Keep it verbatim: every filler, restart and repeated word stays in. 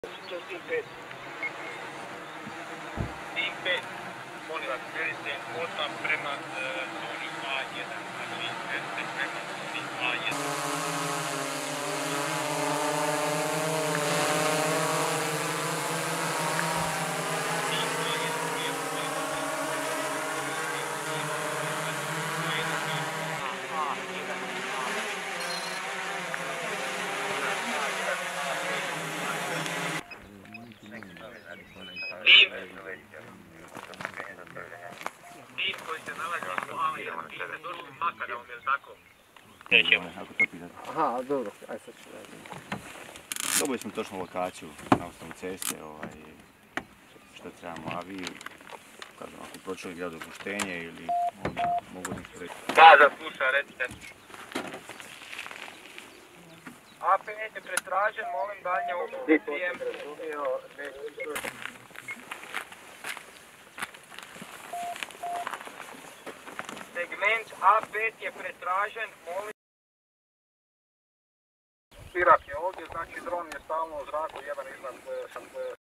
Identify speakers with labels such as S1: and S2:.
S1: Tim pet, molim vas, krenite odmah prema zoni A jedan, znači krenite prema zoni A jedan. Tim koji se nalazi u avionu, vi ste došli Makadom, je li tako? Nećemo.
S2: Ako to pitate.
S3: Aha, dobro, aj sad ću raditi.
S2: Dobili smo točnu lokaciju na osnovu ceste, ovaj, što trebamo aviju. Kažem, ako pročeli grad opuštenje ili onda mogu nešto reći.
S1: Da, da, sluša, recite. A pet je pretražen, molim dalje upućujem. Segment A pet je pretražen, molim. Pirak je ovdje, znači dron je stalno u zraku, jedan iznad